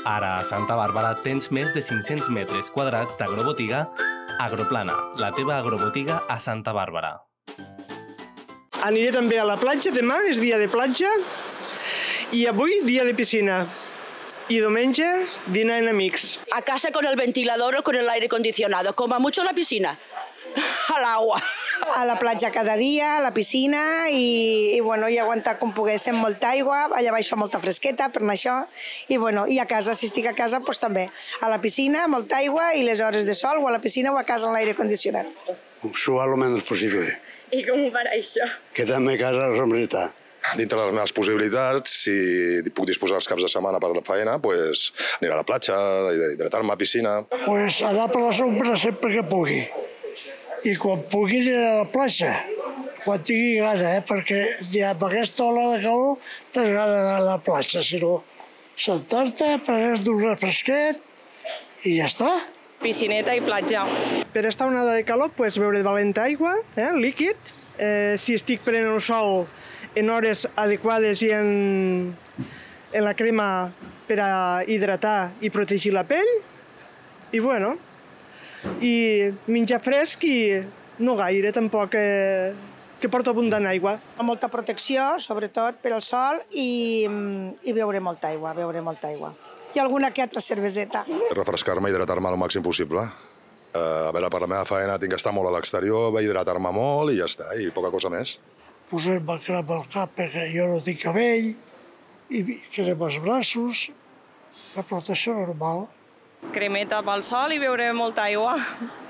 Ara a Santa Bàrbara tens més de 500 metres quadrats d'agrobotiga Agroplana, la teva agrobotiga a Santa Bàrbara. Aniré també a la platja, demà és dia de platja, i avui dia de piscina. Y domingo, dinar en amics. A casa con el ventilador o con el aire acondicionado, como a mucho a la piscina, al agua. A la platja cada dia, a la piscina i aguantar com poguéssim molta aigua. Allà baix fa molta fresqueta per anar això. I a casa, si estic a casa, doncs també. A la piscina, molta aigua i les hores de sol o a la piscina o a casa en l'aire condicionat. Suar lo menos posible. I com ho farà això? Quedarme a casa a somritar. Dintre de les meves possibilitats, si puc disposar els caps de setmana per la faena, doncs aniré a la platja, hidratar-me a piscina. Pues anar per la sombra sempre que pugui. I quan pugui aniré a la platja, quan tingui gana, perquè ja amb aquesta ola de calor tens gana d'anar a la platja, si no sentar-te, prendre un refresquet i ja està. Piscineta i platja. Per estar una onada de calor, pues, beure valenta aigua, líquid. Si estic prenent el sol en hores adequades i en la crema per a hidratar i protegir la pell. I menjar fresc i no gaire, tampoc, que porta abundant aigua. Molta protecció, sobretot per al sol, i beure molta aigua, I alguna que altra cerveseta. Refrescar-me i hidratar-me al màxim possible. A veure, per la meva faena tinc que estar molt a l'exterior, hidratar-me molt i ja està, i poca cosa més. Posar-me crema al cap perquè jo no tinc cabell, i crema als braços, la protecció normal. Cremeta pel sol i beure molta aigua.